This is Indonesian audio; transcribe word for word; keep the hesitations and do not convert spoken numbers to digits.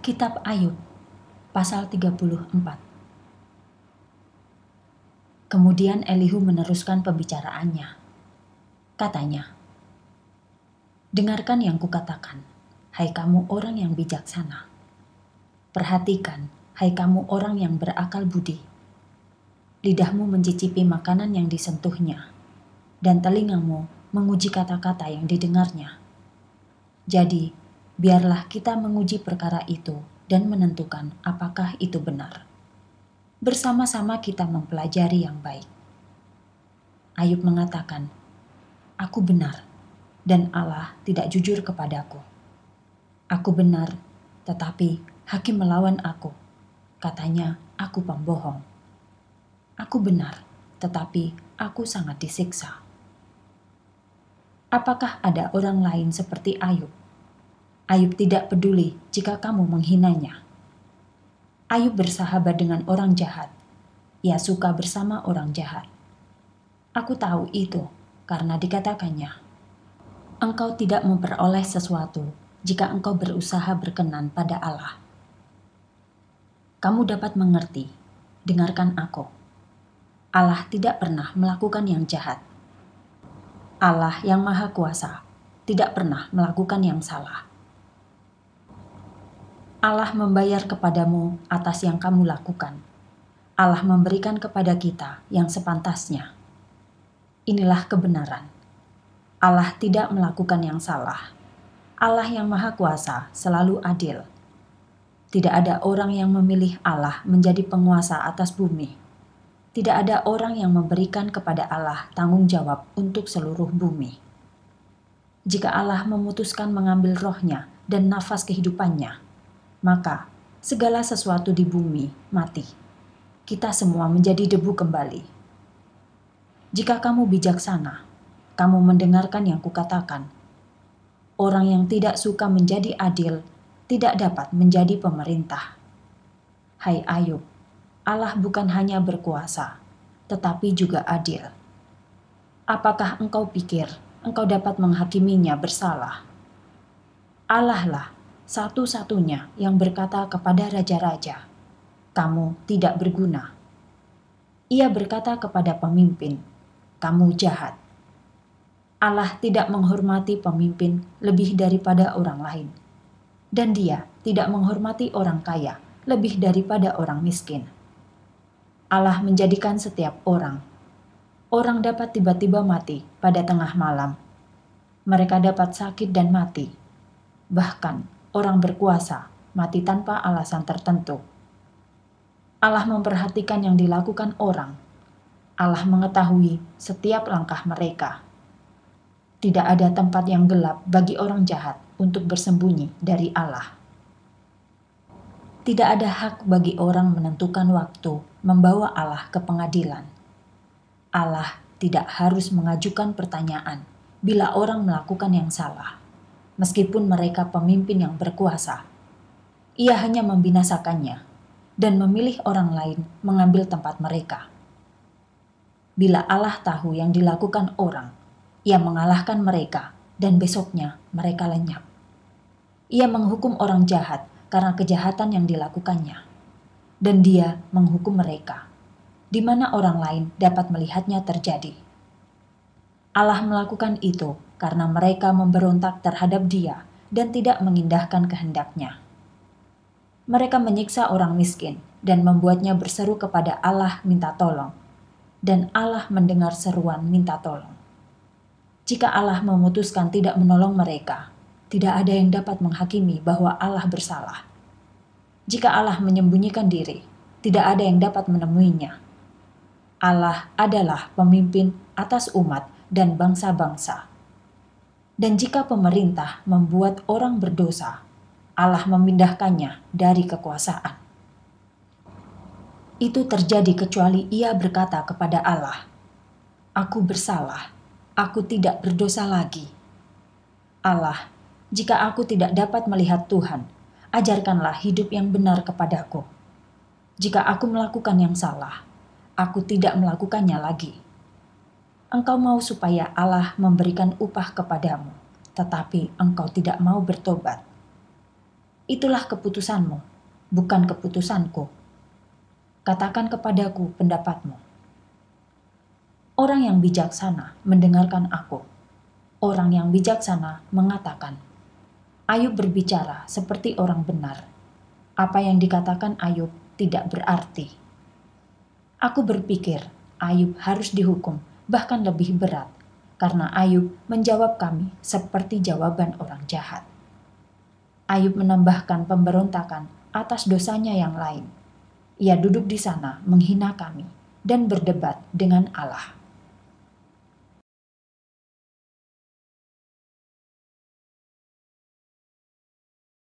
Kitab Ayub, pasal tiga puluh empat. Kemudian Elihu meneruskan pembicaraannya. Katanya, "Dengarkan yang kukatakan, hai kamu orang yang bijaksana. Perhatikan, hai kamu orang yang berakal budi. Lidahmu mencicipi makanan yang disentuhnya, dan telingamu menguji kata-kata yang didengarnya. Jadi, biarlah kita menguji perkara itu dan menentukan apakah itu benar. Bersama-sama kita mempelajari yang baik." Ayub mengatakan, "Aku benar, dan Allah tidak jujur kepadaku. Aku benar, tetapi hakim melawan aku. Katanya, aku pembohong. Aku benar, tetapi aku sangat disiksa. Apakah ada orang lain seperti Ayub? Ayub tidak peduli jika kamu menghinanya. Ayub bersahabat dengan orang jahat. Ia suka bersama orang jahat. Aku tahu itu karena dikatakannya, engkau tidak memperoleh sesuatu jika engkau berusaha berkenan pada Allah. Kamu dapat mengerti, dengarkan aku. Allah tidak pernah melakukan yang jahat. Allah yang Maha Kuasa tidak pernah melakukan yang salah. Allah membayar kepadamu atas yang kamu lakukan. Allah memberikan kepada kita yang sepantasnya. Inilah kebenaran. Allah tidak melakukan yang salah. Allah yang Maha Kuasa selalu adil. Tidak ada orang yang memilih Allah menjadi penguasa atas bumi. Tidak ada orang yang memberikan kepada Allah tanggung jawab untuk seluruh bumi. Jika Allah memutuskan mengambil rohnya dan nafas kehidupannya, maka segala sesuatu di bumi mati. Kita semua menjadi debu kembali. Jika kamu bijaksana, kamu mendengarkan yang kukatakan. Orang yang tidak suka menjadi adil tidak dapat menjadi pemerintah. Hai Ayub, Allah bukan hanya berkuasa, tetapi juga adil. Apakah engkau pikir engkau dapat menghakiminya bersalah? Allah lah satu-satunya yang berkata kepada raja-raja, kamu tidak berguna. Ia berkata kepada pemimpin, kamu jahat. Allah tidak menghormati pemimpin lebih daripada orang lain. Dan dia tidak menghormati orang kaya lebih daripada orang miskin. Allah menjadikan setiap orang. Orang dapat tiba-tiba mati pada tengah malam. Mereka dapat sakit dan mati. Bahkan orang berkuasa mati tanpa alasan tertentu. Allah memperhatikan yang dilakukan orang. Allah mengetahui setiap langkah mereka. Tidak ada tempat yang gelap bagi orang jahat untuk bersembunyi dari Allah. Tidak ada hak bagi orang menentukan waktu membawa Allah ke pengadilan. Allah tidak harus mengajukan pertanyaan bila orang melakukan yang salah, meskipun mereka pemimpin yang berkuasa. Ia hanya membinasakannya dan memilih orang lain mengambil tempat mereka. Bila Allah tahu yang dilakukan orang, Ia mengalahkan mereka dan besoknya mereka lenyap. Ia menghukum orang jahat karena kejahatan yang dilakukannya, dan Dia menghukum mereka, di mana orang lain dapat melihatnya terjadi. Allah melakukan itu karena mereka memberontak terhadap Dia dan tidak mengindahkan kehendak-Nya. Mereka menyiksa orang miskin dan membuatnya berseru kepada Allah minta tolong, dan Allah mendengar seruan minta tolong. Jika Allah memutuskan tidak menolong mereka, tidak ada yang dapat menghakimi bahwa Allah bersalah. Jika Allah menyembunyikan diri, tidak ada yang dapat menemuinya. Allah adalah pemimpin atas umat dan bangsa-bangsa. Dan jika pemerintah membuat orang berdosa, Allah memindahkannya dari kekuasaan. Itu terjadi kecuali ia berkata kepada Allah, "Aku bersalah, aku tidak berdosa lagi." Allah, jika aku tidak dapat melihat Tuhan, ajarkanlah hidup yang benar kepadaku. Jika aku melakukan yang salah, aku tidak melakukannya lagi. Engkau mau supaya Allah memberikan upah kepadamu, tetapi engkau tidak mau bertobat. Itulah keputusanmu, bukan keputusanku. Katakan kepadaku pendapatmu. Orang yang bijaksana mendengarkan aku. Orang yang bijaksana mengatakan, Ayub berbicara seperti orang benar. Apa yang dikatakan Ayub tidak berarti. Aku berpikir Ayub harus dihukum, bahkan lebih berat, karena Ayub menjawab kami seperti jawaban orang jahat. Ayub menambahkan pemberontakan atas dosanya yang lain. Ia duduk di sana menghina kami dan berdebat dengan Allah.